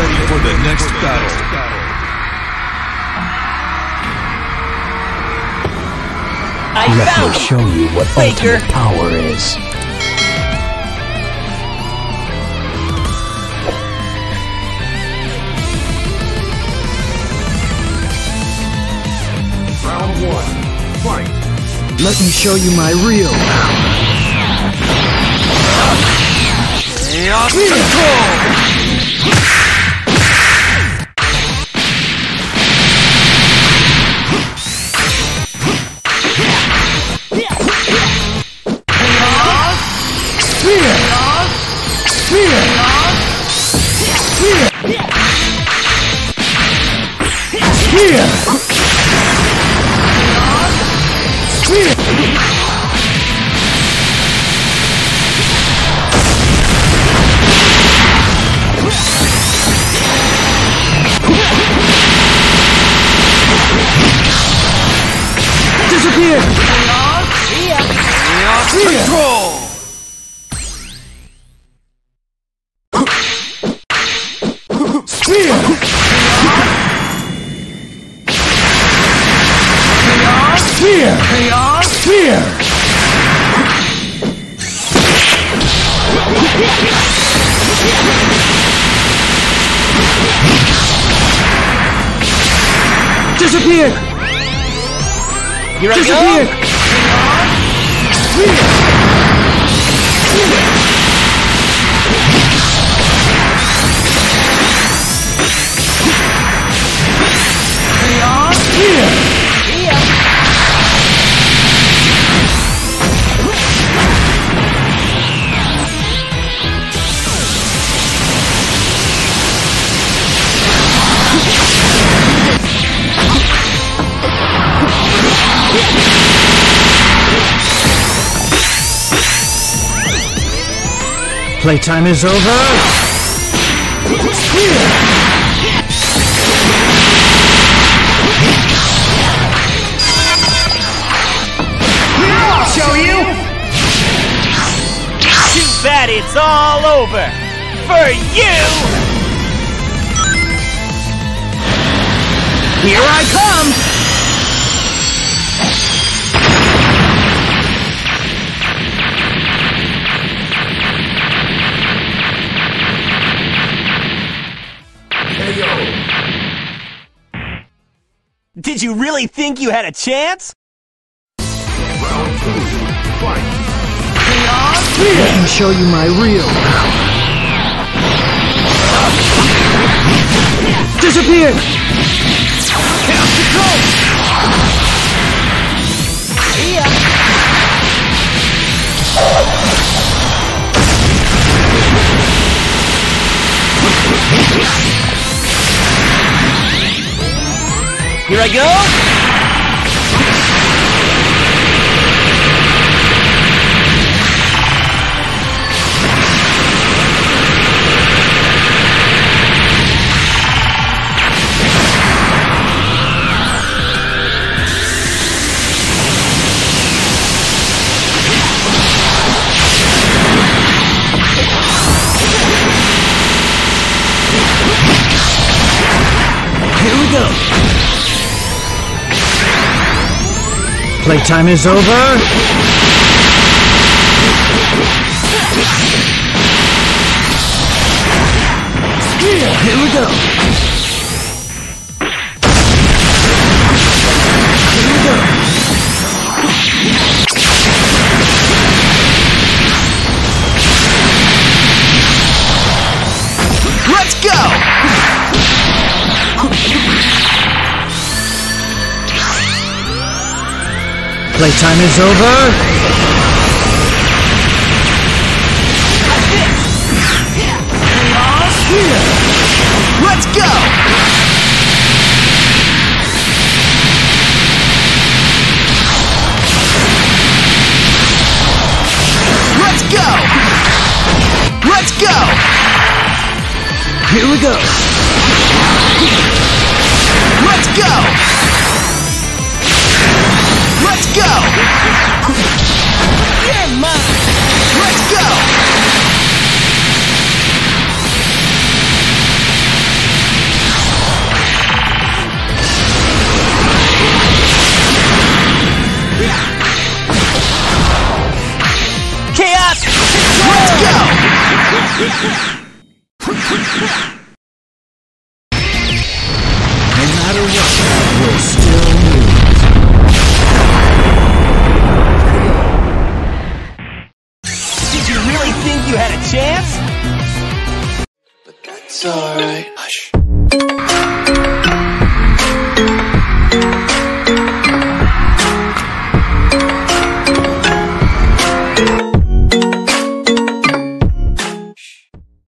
ready for the next battle. Let me show you what ultimate power is. Round 1. Fight. Let me show you my real power. Chaos Control! Disappear! Chaos Control! Spear! Spear! Spear! Disappear! Here I Disappear! go! Spear! Playtime is over! I'll show you! Too bad it's all over! For you! Here I come! Did you really think you had a chance? Round 2. Fight. Let me show you my real power. Disappear! Chaos Control! Here I go! Here we go! Playtime is over! Here we go! Here we go! Let's go! Playtime is over! Let's go! Let's go! Let's go! Here we go! Let's go! Let's go! You're mine! Let's go! Fight!